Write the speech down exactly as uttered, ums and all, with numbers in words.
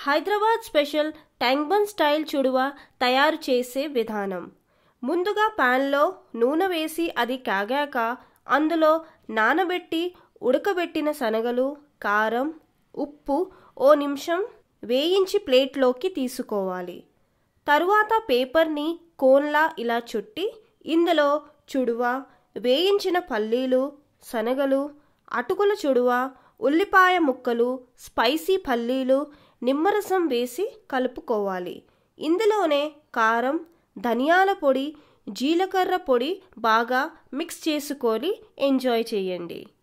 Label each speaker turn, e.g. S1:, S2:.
S1: Hyderabad special Tankbund style చుడువ తయారు చేసే విధానం. ముందుగా పాన్లో నూనె వేసి అది కాగాక అందులో నానబెట్టి ఉడకబెట్టిన శనగలు, కారం, ఉప్పు ఓ నిమిషం వేయించి ప్లేట్లోకి తీసుకోవాలి. తరువాత పేపర్ని కోన్లా ఇలా చుట్టి ఇందులో చుడువ, వేయించిన పల్లీలు, శనగలు, అటుకుల చుడువ, ఉల్లిపాయ ముక్కలు, స్పైసీ పల్లీలు, నిమ్మరసం వేసి కలుపుకోవాలి. ఇందులోనే కారం, ధనియాల పొడి, జీలకర్ర పొడి బాగా మిక్స్ చేసుకొని ఎంజాయ్ చేయండి.